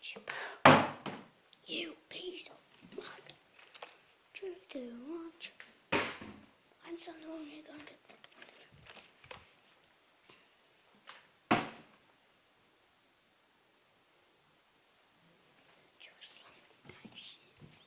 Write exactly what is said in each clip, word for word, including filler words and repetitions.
You piece of fuck. Too too much. I'm so lonely, gonna get just like that shit.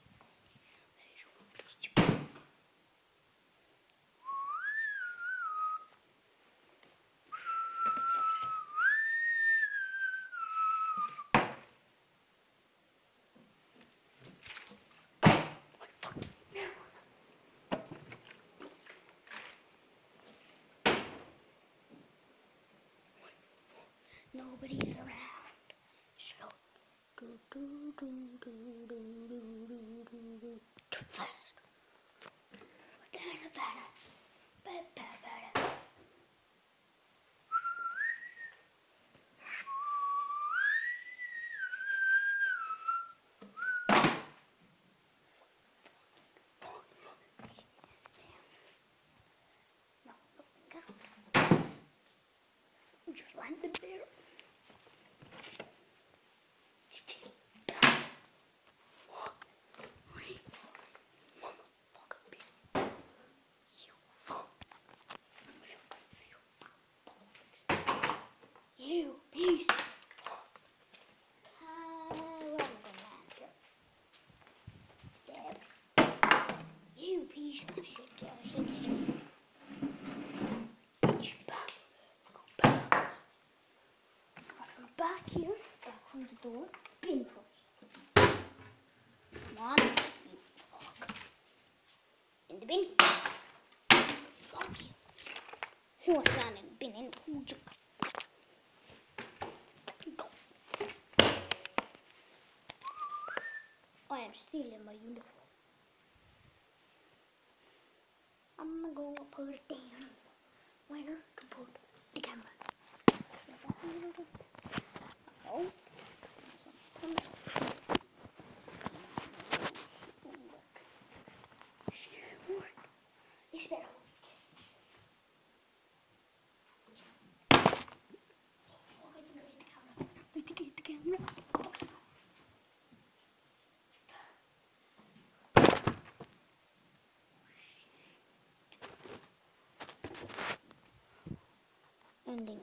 Nobody's around. So do do do do do do do do do too fast. Banana banana. Banana banana. Just landed there. You piece of fuck. Uh, where am I gonna land here? There. You piece of shit. I hate you. Back here, back from the door, bin first. Come on, you fuck. In the bin. Fuck you. Who wants to land in the bin? In the pool? Go. I am stealing my uniform. I'm gonna go put it down. Where to put the camera? Oh. It's better. I think I hit the camera. Ending.